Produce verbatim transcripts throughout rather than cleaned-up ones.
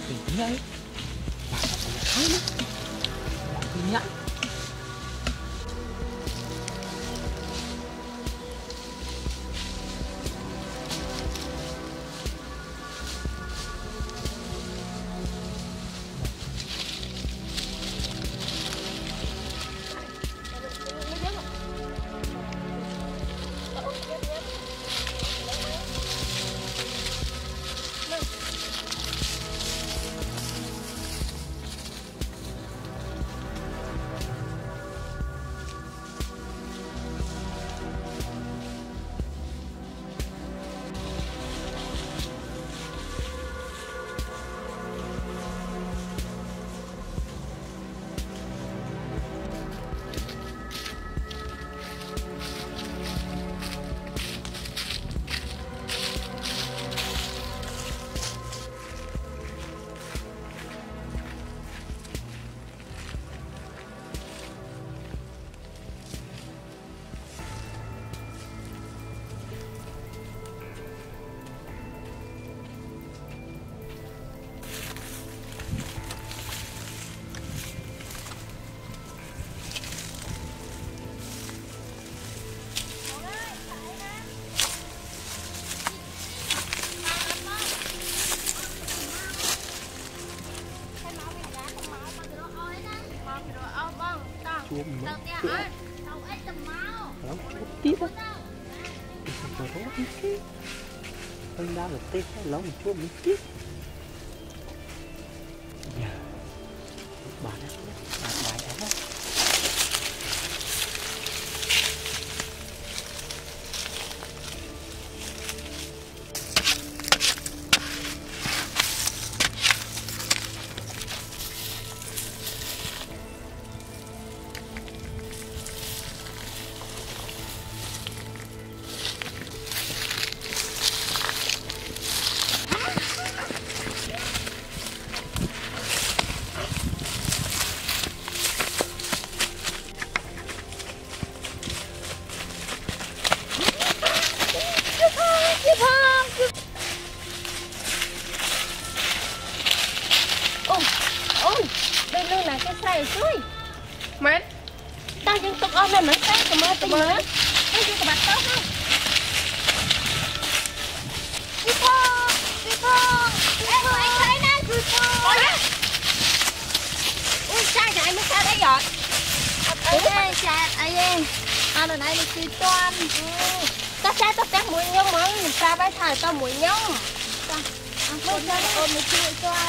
Thì nhảy và nó thấy nó nhảy chuông nó chuông nó chuông tiếp á rồi đó cái anh đang là tê lâu một chuông một tiếp giờ bà đó bà bài đó mến ta dân tục ôm này mến sáng cầm mơ tình nữa ta dân cầm bạc tốt không đi phong đi phong em anh thấy nè đi phong ui sao vậy mới sao đấy rồi ê sao ai em à lần này đi toan ta sao ta cắt mũi nhông mà mình sao phải thải ta mũi nhông ta mới sao ôm mình chui toan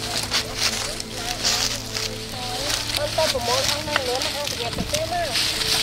tôi cũng muốn ăn năng lượng mà ăn được nhặt được chứ mà